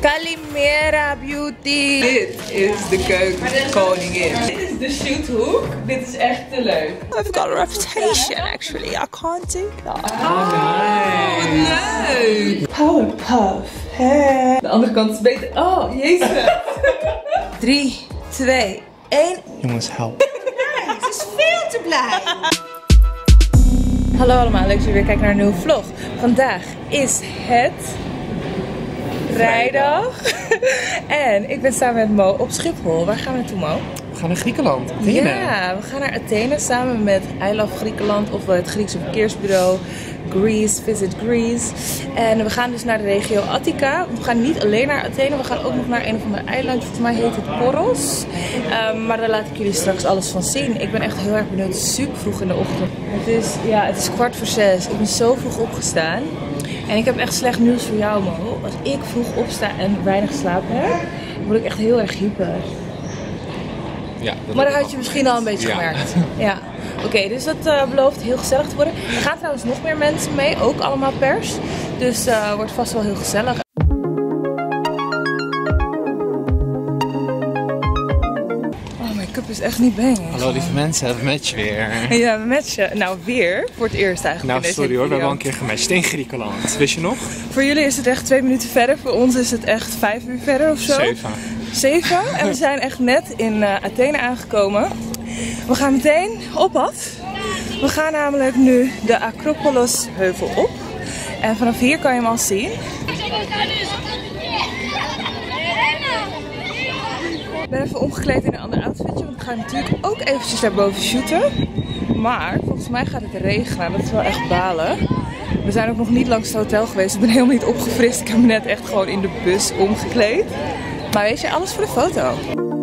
Calimera Beauty. Dit is de keukenkoningin. Dit is de shoothoek. Dit is echt te leuk. I've got a reputation actually. I can't do that. Oh, leuk. Powerpuff. Hey. De andere kant is beter. Oh, jezus. 3, 2, 1. Jongens, help. Nee, ze is veel te blij. Hallo allemaal, leuk dat jullie weer kijken naar een nieuwe vlog. Vandaag is het vrijdag. En ik ben samen met Mo op Schiphol. Waar gaan we naartoe, Mo? We gaan naar Griekenland. Athene. Ja, we gaan naar Athene samen met I Love Griekenland, ofwel het Griekse verkeersbureau. Greece, Visit Greece. En we gaan dus naar de regio Attica. We gaan niet alleen naar Athene, we gaan ook nog naar een of ander eilandje. Volgens mij heet het Poros. Maar daar laat ik jullie straks alles van zien. Ik ben echt heel erg benieuwd. Super vroeg in de ochtend. Het is 5:15. Ik ben zo vroeg opgestaan. En ik heb echt slecht nieuws voor jou, Mo. Als ik vroeg opsta en weinig slaap heb, word ik echt heel erg hyper. Ja, maar dat had je misschien al een beetje gemerkt. Ja. Oké, dus dat belooft heel gezellig te worden. Er gaan trouwens nog meer mensen mee, ook allemaal pers. Dus wordt vast wel heel gezellig. Oh, mijn cup is echt niet bang. Hallo lieve mensen, we matchen weer. Ja, we matchen. Nou, weer. Voor het eerst eigenlijk. Nou, sorry hoor, we hebben al een keer gematcht in Griekenland. Wist je nog? Voor jullie is het echt 2 minuten verder. Voor ons is het echt 5 uur verder of zo. 7. En we zijn echt net in Athene aangekomen. We gaan meteen op pad. We gaan namelijk nu de Acropolis heuvel op. En vanaf hier kan je hem al zien. Ik ben even omgekleed in een ander outfitje. Want ik ga natuurlijk ook eventjes daarboven shooten. Maar volgens mij gaat het regenen. Dat is wel echt balen. We zijn ook nog niet langs het hotel geweest. Ik ben helemaal niet opgefrist. Ik heb me net echt gewoon in de bus omgekleed. Maar weet je, alles voor de foto.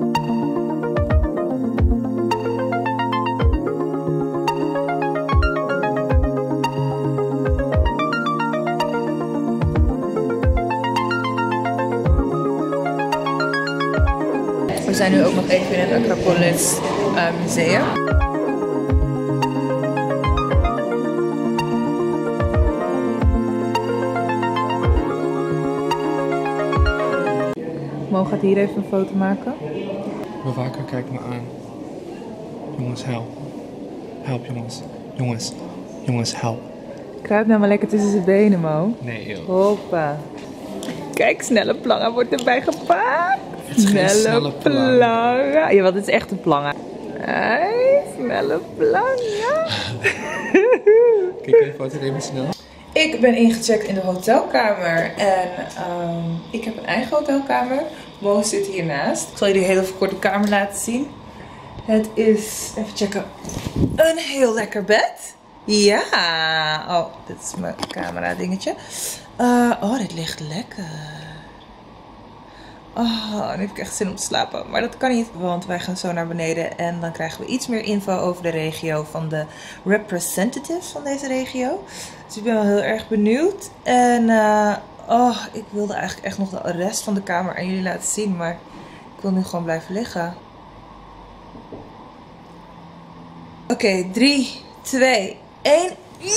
We zijn nu ook nog even in het Acropolis museum. Mo gaat hier even een foto maken. Bewaker, kijk me aan. Jongens, help. Help, jongens. Jongens, help. Kruip nou maar lekker tussen zijn benen, Mo. Nee, joh. Hoppa. Kijk, snelle planga wordt erbij gepakt. Het is geen snelle planga. Ja, want het is echt een planga. Hey, snelle planga. Kijk even foto even snel. Ik ben ingecheckt in de hotelkamer en ik heb een eigen hotelkamer. Mo zit hiernaast. Ik zal jullie heel even kort de kamer laten zien. Het is, even checken, een heel lekker bed. Ja, oh, dit is mijn camera dingetje. Oh, dit ligt lekker. Oh, nu heb ik echt zin om te slapen. Maar dat kan niet, want wij gaan zo naar beneden. En dan krijgen we iets meer info over de regio van de representatives van deze regio. Dus ik ben wel heel erg benieuwd. En ik wilde eigenlijk echt nog de rest van de kamer aan jullie laten zien. Maar ik wil nu gewoon blijven liggen. Oké, 3, 2, 1.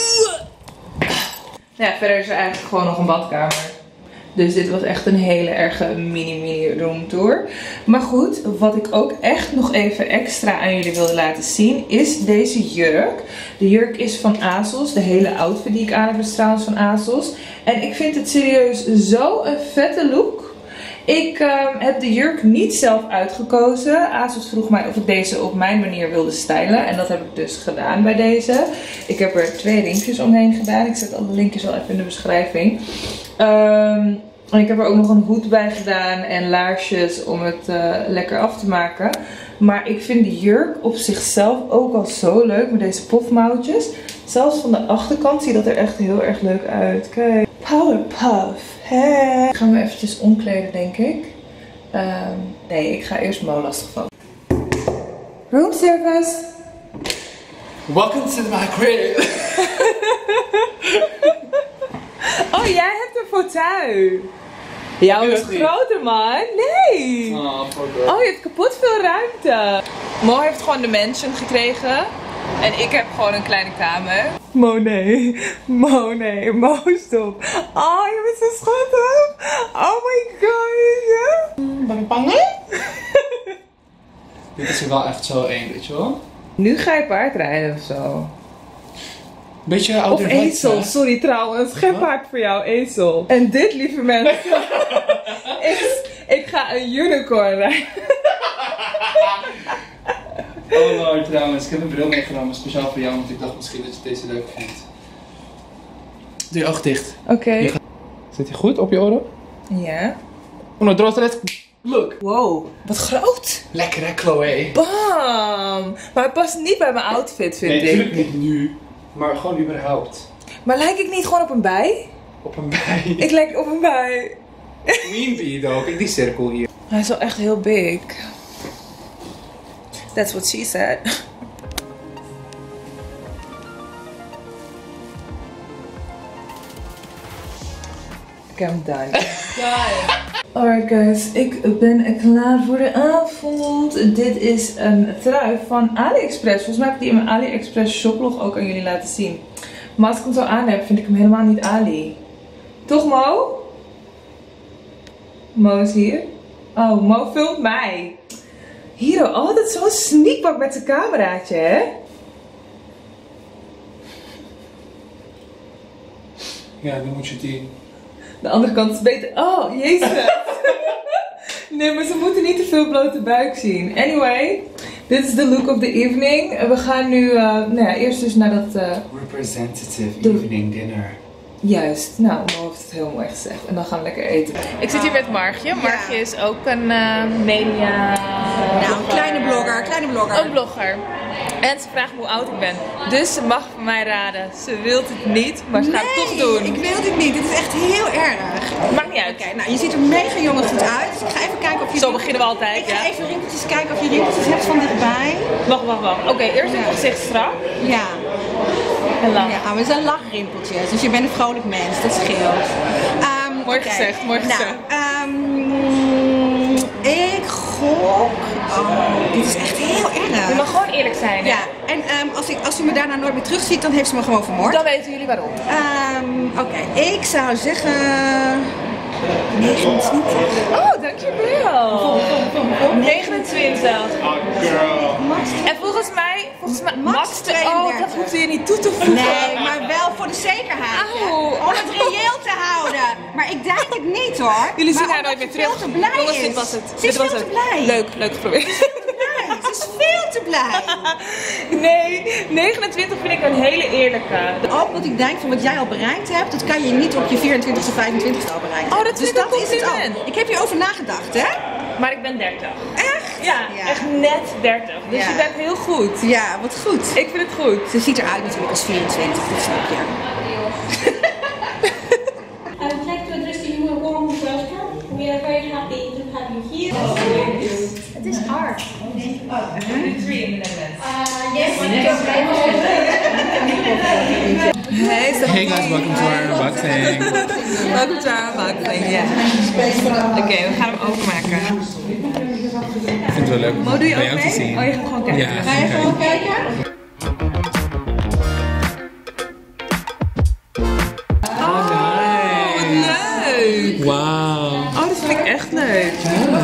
Ja, verder is er eigenlijk gewoon nog een badkamer. Dus dit was echt een hele erge mini roomtour. Maar goed, wat ik ook echt nog even extra aan jullie wilde laten zien is deze jurk. De jurk is van ASOS. De hele outfit die ik aan heb is trouwens van ASOS. En ik vind het serieus zo een vette look. Ik heb de jurk niet zelf uitgekozen. ASOS vroeg mij of ik deze op mijn manier wilde stylen. En dat heb ik dus gedaan bij deze. Ik heb er 2 riempjes omheen gedaan. Ik zet alle linkjes wel even in de beschrijving. En ik heb er ook nog een hoed bij gedaan en laarsjes om het lekker af te maken. Maar ik vind de jurk op zichzelf ook al zo leuk met deze pofmouwtjes. Zelfs van de achterkant ziet dat er echt heel erg leuk uit. Kijk. Powerpuff. Hey. Ik ga me eventjes omkleden, denk ik. Nee, ik ga eerst Mo lastigvallen. Room service. Welcome to my crib. Oh, jij hebt een fauteuil. Jouw is groter, man. Nee. Oh, je hebt kapot veel ruimte. Mo heeft gewoon de mansion gekregen. En ik heb gewoon een kleine kamer. Mo, nee. Mo, nee. Mo, stop. Oh, je bent zo schattig. Oh my god. Dit is er wel echt zo één, weet je wel? Nu ga je paardrijden of zo. Beetje Of ouderwets, ezel, hè? sorry trouwens. Geen paard voor jou, ezel. En dit, lieve mensen, is... Ik ga een unicorn rijden. Oh Lord, trouwens, ik heb een bril meegenomen speciaal voor jou, want ik dacht misschien dat je deze leuk vindt. Doe je oog dicht. Oké. Zit hij goed op je oren? Ja. Oh, no, draw it. Look. Wow, wat groot. Lekker hè, Chloe? Bam. Maar het past niet bij mijn outfit, vind Nee, ik. natuurlijk niet nu. Maar gewoon überhaupt. Maar lijk ik niet gewoon op een bij? Op een bij. Ik lijk op een bij. Queen bee though. Kijk die cirkel hier. Hij is wel echt heel big. That's what she said. Okay, I'm done. Alright guys, ik ben klaar voor de avond. Dit is een trui van AliExpress. Volgens mij heb ik die in mijn AliExpress shoplog ook aan jullie laten zien. Maar als ik hem zo aan heb, vind ik hem helemaal niet Ali. Toch Mo? Mo is hier. Oh, Mo filmt mij. Hiro, altijd zo'n sneakbak met zijn cameraatje, hè? Ja, dan moet je die. De andere kant is beter. Oh, jezus. Nee, maar ze moeten niet te veel blote buik zien. Anyway, dit is de look of the evening. We gaan nu eerst dus naar dat... Representative Doe. evening dinner. Juist. Nou, Mo heeft het heel mooi gezegd. En dan gaan we lekker eten. Ik zit hier met Margje. Margje is ook een media... Nou, een kleine blogger. Een blogger. En ze vraagt me hoe oud ik ben. Dus ze mag van mij raden. Ze wil het niet, maar ze gaat het toch doen. Ik wil dit niet. Dit is echt heel erg. Maakt niet uit. Oké, nou je ziet er mega jong en goed uit. Dus ik ga even kijken of je... Zo beginnen we altijd, Ik ga ja. even rimpeltjes kijken of je rimpeltjes hebt van dichtbij. Wacht. Oké, eerst doe ik mijn gezicht strak. Ja. En lang. Ja, maar het zijn lachrimpeltjes. Dus je bent een vrolijk mens. Dat scheelt. Mooi Oké. gezegd, mooi gezegd. Ik gok... Oh, dit is echt heel erg. Je mag gewoon eerlijk zijn, hè? Ja, en als u me daarna nooit meer terugziet, dan heeft ze me gewoon vermoord. Dan weten jullie waarom. Oké, ik zou zeggen 29. Oh, dankjewel. 29. En volgens mij Max de... Oh, 32. dat hoefde je niet toe te voegen. Nee, maar wel voor de zekerheid. hè? Auw. Om het reëel te houden. Maar ik denk het niet hoor. Jullie zien Maar haar nooit omdat meer ze terug. veel te blij Jongens, is. dit was het. Ze is veel te blij. Leuk geprobeerd. Ze is veel te blij. Nee, 29 vind ik een hele eerlijke. Ook wat ik denk van wat jij al bereikt hebt, dat kan je niet op je 24e, 25e al bereiken. Oh, dat dus vind ik een dat is het compliment. al. Ik heb hierover nagedacht, hè? Maar ik ben 30. Echt? Ja, echt net 30. Dus Ja. je bent heel goed. Ja, wat goed. Ik vind het goed. Ze ziet eruit natuurlijk als 24, dat snap je. I would like to address you a warm welcome. We are very happy to have you here. Het is art. Yes. Hey guys, welcome to our unboxing. Welkom to our unboxing, ja. Oké, we gaan hem openmaken. Ik vind het wel leuk om Mo, doe je bij ook jou te mee? zien. Oh, je gaat gewoon kijken. Ja, Ga je gewoon kijken? Leuk! Wauw. Oh, dat vind ik echt leuk.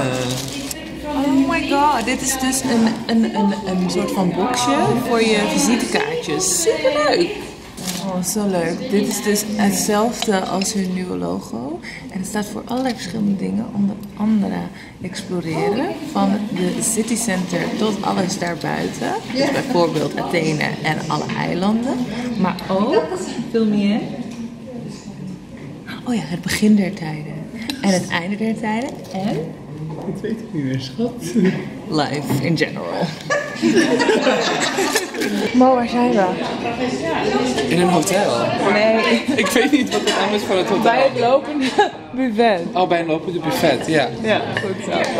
Oh my god, dit is dus een soort van boxje voor je visitekaartjes. Superleuk! Oh, zo leuk. Dit is dus hetzelfde als hun nieuwe logo. En het staat voor allerlei verschillende dingen. Onder andere exploreren. Van de city center tot alles daarbuiten. Dus bijvoorbeeld Athene en alle eilanden. Maar ook, vul me in. Oh ja, het begin der tijden. En het einde der tijden. En Dat weet ik niet meer, schat. life in general. Mo, waar zijn we? In een hotel. Nee, Ik weet niet wat de naam is van het hotel. bij het lopende buffet. Oh, bij een lopende buffet, ja. Ja, goed zo.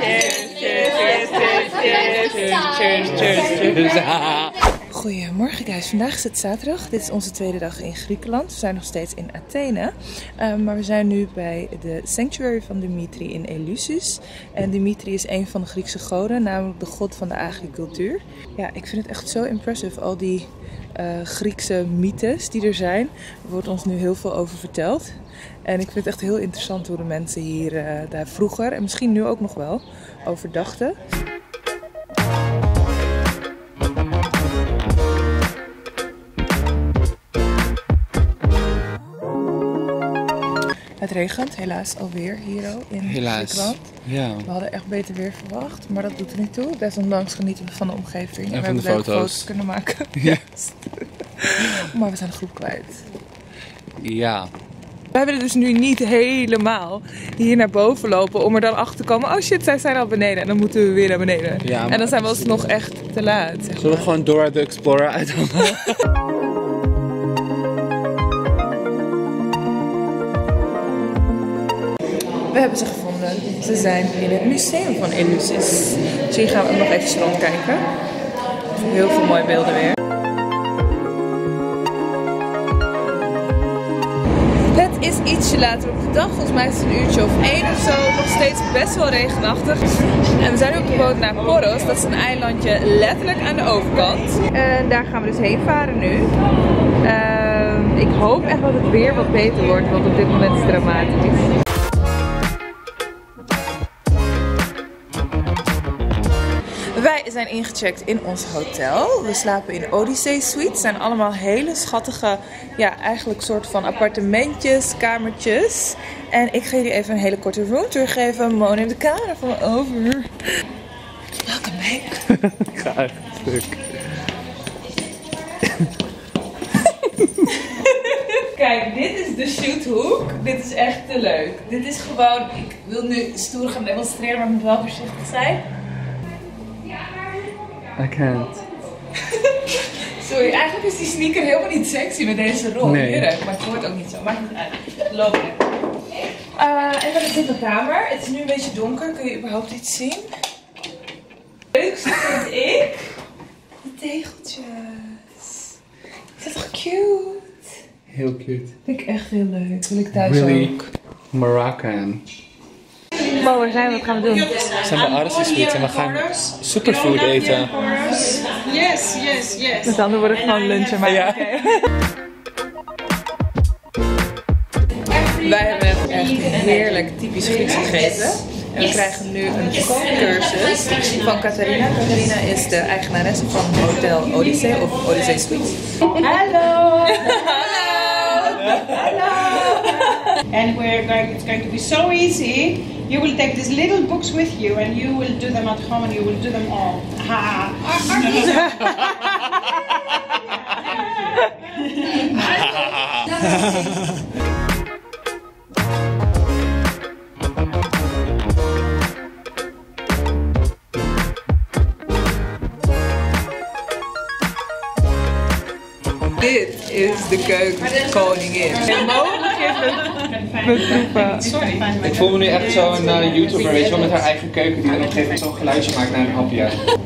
Goedemorgen Guys, vandaag is het zaterdag. Dit is onze tweede dag in Griekenland. We zijn nog steeds in Athene. Maar we zijn nu bij de sanctuary van Dimitri in Eleusis. En Dimitri is een van de Griekse goden, namelijk de god van de agricultuur. Ja, ik vind het echt zo impressive, al die Griekse mythes die er zijn. Er wordt ons nu heel veel over verteld. En ik vind het echt heel interessant hoe de mensen hier daar vroeger, en misschien nu ook nog wel, over dachten. Het regent helaas alweer hier in Griekenland. Ja. We hadden echt beter weer verwacht, maar dat doet er niet toe. Desondanks genieten we van de omgeving. En we van hebben de leuke foto's. foto's kunnen maken. Ja. Maar we zijn de groep kwijt. Ja. We hebben het dus nu niet helemaal hier naar boven lopen om er dan achter te komen. Oh shit, zij zijn al beneden. En dan moeten we weer naar beneden. Ja, en dan zijn we alsnog echt te laat. Zeg Zullen we gewoon Dora the Explorer uithalen? We hebben ze gevonden. Ze zijn in het museum van Eleusis. Dus hier gaan we ook nog even rondkijken. Heel veel mooie beelden weer. Het is ietsje later op de dag. Volgens mij is het een uurtje of 1 of zo. Nog steeds best wel regenachtig. En we zijn nu op de boot naar Poros. Dat is een eilandje letterlijk aan de overkant. En daar gaan we dus heen varen nu. Ik hoop echt dat het weer wat beter wordt, want op dit moment is het dramatisch. Wij zijn ingecheckt in ons hotel. We slapen in Odyssey Suite. Het zijn allemaal hele schattige, ja, eigenlijk soort van appartementjes, kamertjes. En ik ga jullie even een hele korte roomtour geven. Mo neemt de camera van me over. Welkom mee. Ik ga echt stuk. Kijk, dit is de shoothoek. Dit is echt te leuk. Dit is gewoon, ik wil nu stoer gaan demonstreren, maar ik moet wel voorzichtig zijn. I can't. Sorry, eigenlijk is die sneaker helemaal niet sexy met deze rol. Nee. Heerlijk, maar het hoort ook niet zo. Maakt niet uit. Loop lekker. En dan is dit de kamer. Het is nu een beetje donker. Kun je überhaupt iets zien? Het leukste vind ik de tegeltjes. Is dat toch cute? Heel cute. Vind ik echt heel leuk. Wil ik thuis Really ook. Moroccan. Mo, waar zijn we? Wat gaan we doen? We zijn bij Odyssey Suite en we gaan superfood eten. Yes, yes, yes. Dus dan worden we gewoon lunchen. Maar Ja. oké. Wij hebben echt heerlijk typisch Grieks gegeten. En we krijgen nu een kookcursus van Catharina. Catharina is de eigenaresse van Hotel Odyssey of Odyssey Suite. Hallo. And it's going to be so easy. You will take these little books with you and you will do them at home and you will do them all. Ha! Dit is de keukenkoningin. En Mo begint met proeven. Ik voel me nu echt zo'n YouTuber, weet je wel, met haar eigen keuken die dan op een gegeven moment zo'n geluidje maakt naar een hapje.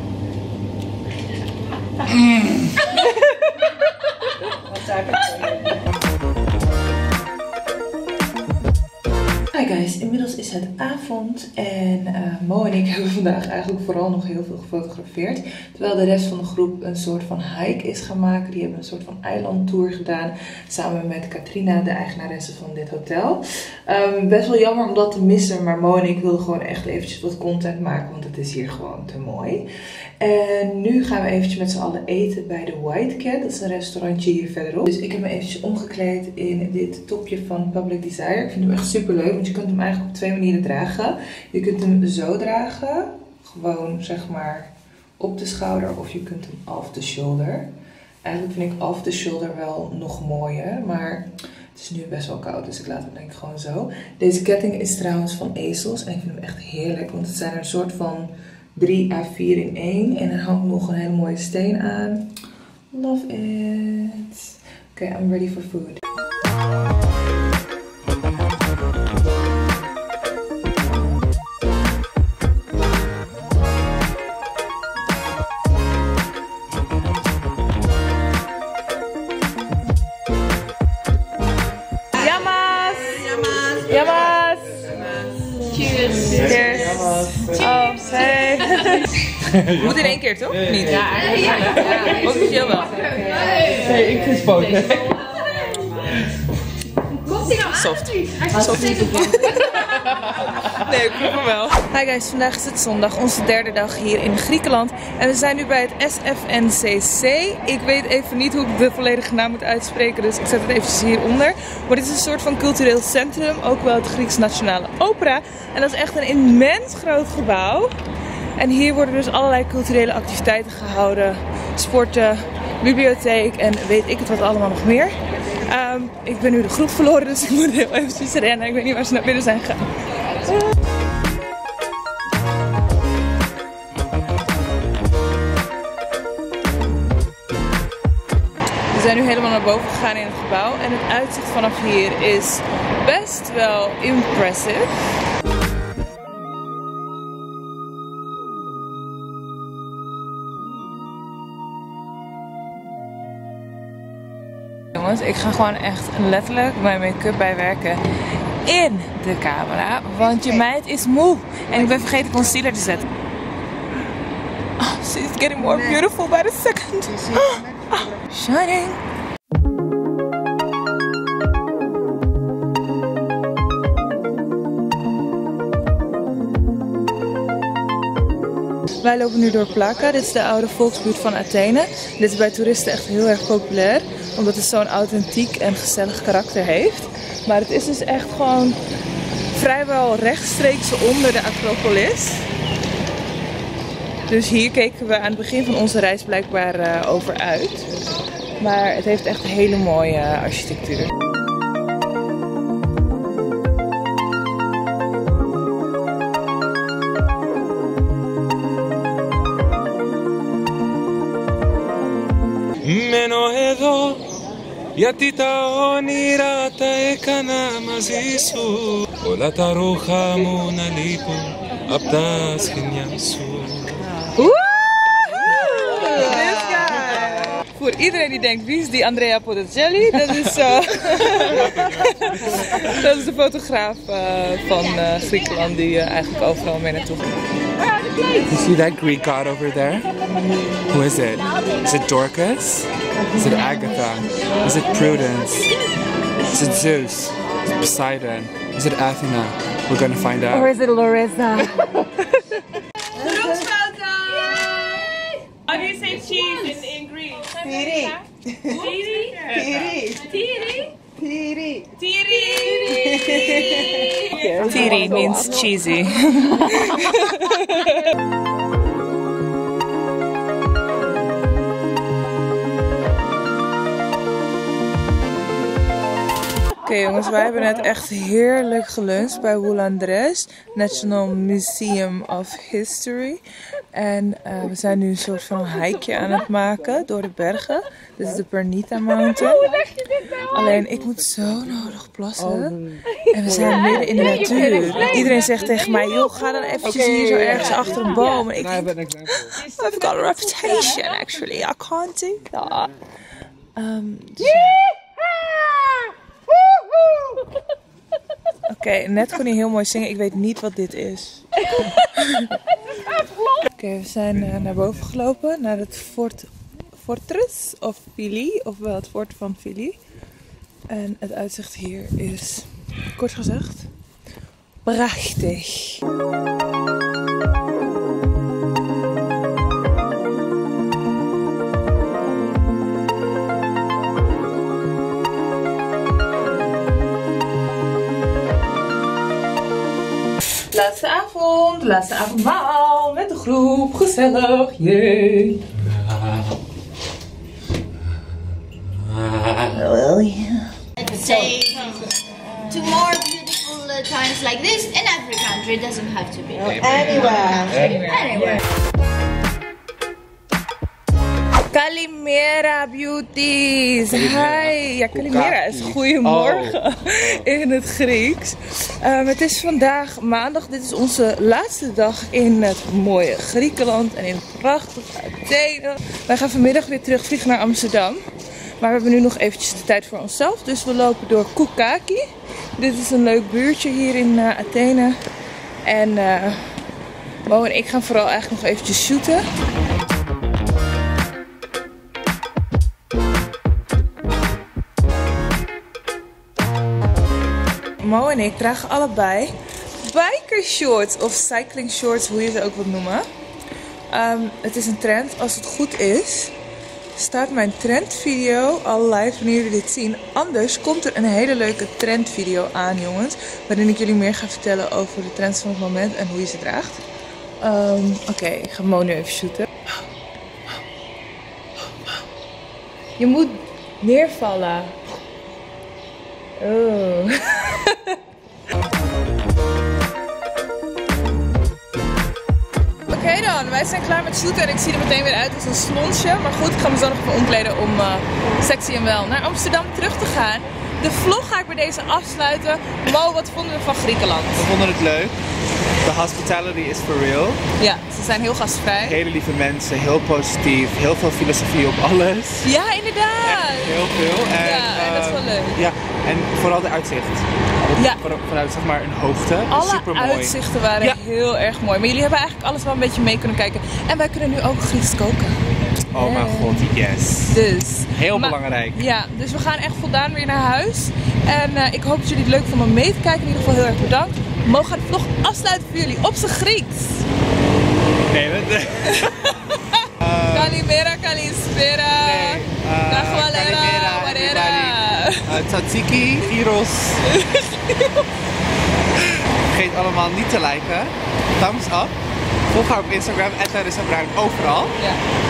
Hi guys, inmiddels is het avond en Mo en ik hebben vandaag eigenlijk vooral nog heel veel gefotografeerd. Terwijl de rest van de groep een soort van hike is gaan maken. Die hebben een soort van eilandtour gedaan samen met Katrina, de eigenaresse van dit hotel. Best wel jammer om dat te missen, maar Mo en ik wilden gewoon echt eventjes wat content maken, want het is hier gewoon te mooi. En nu gaan we eventjes met z'n allen eten bij de White Cat. Dat is een restaurantje hier verderop. Dus ik heb me eventjes omgekleed in dit topje van Public Desire. Ik vind hem echt super leuk, want je kunt hem eigenlijk op 2 manieren dragen. Je kunt hem zo dragen, gewoon zeg maar op de schouder, of je kunt hem off the shoulder. Eigenlijk vind ik off the shoulder wel nog mooier, maar het is nu best wel koud, dus ik laat hem denk ik gewoon zo. Deze ketting is trouwens van Ezels en ik vind hem echt heerlijk, want het zijn er een soort van 3 à 4 in 1 en er hangt nog een hele mooie steen aan. Love it. Oké, I'm ready for food. Moet in één keer, toch? Niet? Ja, ook officieel wel. Nee, ik vind spoken. Soft. Nee, ik proef hem wel. Hi guys, vandaag is het zondag, onze derde dag hier in Griekenland. En we zijn nu bij het SFNCC. Ik weet even niet hoe ik de volledige naam moet uitspreken, dus ik zet het eventjes hieronder. Maar dit is een soort van cultureel centrum, ook wel het Grieks Nationale Opera. En dat is echt een immens groot gebouw. En hier worden dus allerlei culturele activiteiten gehouden. Sporten, bibliotheek en weet ik het wat allemaal nog meer. Ik ben nu de groep verloren, dus ik moet heel eventjes rennen. Ik weet niet waar ze naar binnen zijn gegaan. We zijn nu helemaal naar boven gegaan in het gebouw. En het uitzicht vanaf hier is best wel impressive. Jongens, ik ga gewoon echt letterlijk mijn make-up bijwerken in de camera, want je meid is moe en ik ben vergeten concealer te zetten. Oh, she's getting more beautiful by the second. Shining. Wij lopen nu door Plaka. Dit is de oude volksbuurt van Athene. Dit is bij toeristen echt heel erg populair, omdat het zo'n authentiek en gezellig karakter heeft. Maar het is dus echt gewoon vrijwel rechtstreeks onder de Acropolis. Dus hier keken we aan het begin van onze reis blijkbaar over uit. Maar het heeft echt een hele mooie architectuur. Μένω εδώ γιατί τα όνειρα τα έκανα μαζί σου. Όλα τα ρούχα μου να λείπουν απ' τα σχοινιά σου. Voor iedereen die denkt, wie is die Andrea Bocelli? Dat is, dat is de fotograaf van Griekenland die eigenlijk overal mee naartoe gaat. You see that Greek god over there? Who is it? Is it Dorcas? Is it Agatha? Is it Prudence? Is it Zeus? Is it Poseidon? Is it Athena? We're gonna find out. Or is it Larissa? How do you say cheese in Greek? Tiri. Tiri means cheesy. Oké jongens, wij hebben net echt heerlijk geluncht bij Woul-Andres, National Museum of History. En we zijn nu een soort van hikeje aan het maken door de bergen. Dit is de Pernita Mountain. Alleen ik moet zo nodig plassen. En we zijn midden in de natuur. Iedereen zegt tegen mij, joh, ga dan eventjes hier zo ergens achter een boom. En ik denk, I've got a reputation actually, I can't do that. Oké, net kon hij heel mooi zingen. Ik weet niet wat dit is. Oké, we zijn naar boven gelopen. Naar het Fortress of Fili. Ofwel het fort van Fili. En het uitzicht hier is, kort gezegd, prachtig. Laatste avondmaal met de groep, gezellig, jee. Say to more beautiful times like this in every country. It doesn't have to be. Anywhere. Kalimera beauties! Hi! Ja, Kalimera is goedemorgen in het Grieks. Het is vandaag maandag. Dit is onze laatste dag in het mooie Griekenland en in het prachtige Athene. Wij gaan vanmiddag weer terugvliegen naar Amsterdam. Maar we hebben nu nog eventjes de tijd voor onszelf. Dus we lopen door Koukaki. Dit is een leuk buurtje hier in Athene. En Mo en ik gaan vooral eigenlijk nog eventjes shooten. Mo en ik dragen allebei biker shorts of cycling shorts, hoe je ze ook wilt noemen. Het is een trend. Als het goed is, staat mijn trendvideo al live wanneer jullie dit zien. Anders komt er een hele leuke trendvideo aan, jongens. Waarin ik jullie meer ga vertellen over de trends van het moment en hoe je ze draagt. Oké, ik ga Mo nu even shooten. Je moet neervallen. Oh. Oké dan, wij zijn klaar met shooten en ik zie er meteen weer uit als een slonsje. Maar goed, ik ga me zo nog even omkleden om sexy en wel naar Amsterdam terug te gaan. De vlog ga ik bij deze afsluiten. Mo, wat vonden we van Griekenland? We vonden het leuk. De hospitality is for real. Ja, ze zijn heel gastvrij. Hele lieve mensen, heel positief, heel veel filosofie op alles. Ja, inderdaad. Echt heel veel. En, Ja, en dat is wel leuk. Ja, en vooral de uitzicht. Ja. Vanuit zeg maar een hoogte. Alle Supermooi. uitzichten waren heel erg mooi. Maar jullie hebben eigenlijk alles wel een beetje mee kunnen kijken. En wij kunnen nu ook Grieks koken. Oh mijn god, yes. Dus. Heel belangrijk. Ja, dus we gaan echt voldaan weer naar huis. En ik hoop dat jullie het leuk vonden om mee te kijken. In ieder geval heel erg bedankt. We mogen de vlog afsluiten voor jullie op zijn Grieks. Nee, Kalimera, kalispera. Kachwalera, warera. Tzatziki, gyros. Vergeet allemaal niet te liken. Thumbs up. Volg haar op Instagram, @LarissaBruin, overal. Ja.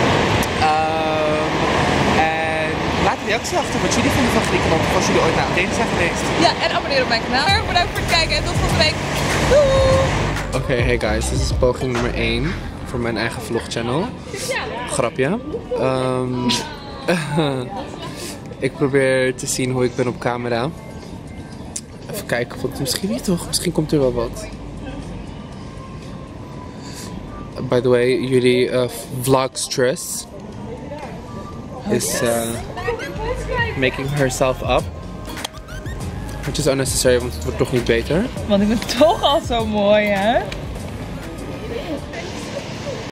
En laat een reactie achter wat jullie vinden van Griekenland. Of als jullie ooit naar Athene zijn geweest. Ja, en abonneer op mijn kanaal. Erg bedankt voor het kijken en tot volgende week. Doei! Oké, hey guys, dit is poging nummer 1 voor mijn eigen vlogchannel. Grapje. Ik probeer te zien hoe ik ben op camera. Even kijken, want misschien niet toch? Misschien komt er wel wat. By the way, jullie vlogstress is making herself up. Which is unnecessary, want het wordt toch niet beter. Want ik ben toch al zo mooi, hè?